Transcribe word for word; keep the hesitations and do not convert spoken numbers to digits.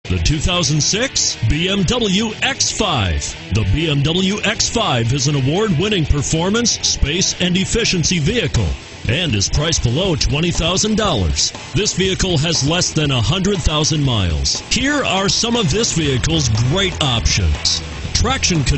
The two thousand six B M W X five. The B M W X five is an award-winning performance, space, and efficiency vehicle and is priced below twenty thousand dollars. This vehicle has less than one hundred thousand miles. Here are some of this vehicle's great options: traction control,